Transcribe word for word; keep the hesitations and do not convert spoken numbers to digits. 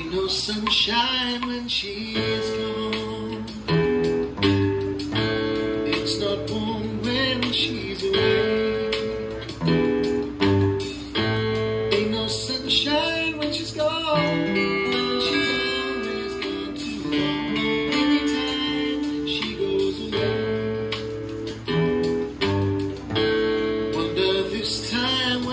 Ain't no sunshine when she's gone. It's not warm when she's away. Ain't no sunshine when she's gone. She's always gone too long. Anytime she goes away. Wonder this time